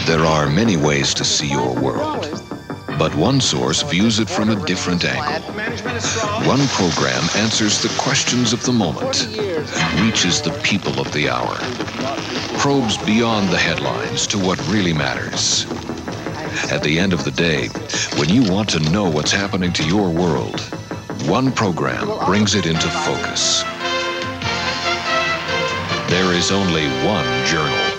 There are many ways to see your world, but one source views it from a different angle. One program answers the questions of the moment, reaches the people of the hour, probes beyond the headlines to what really matters. At the end of the day, when you want to know what's happening to your world, one program brings it into focus. There is only one journal.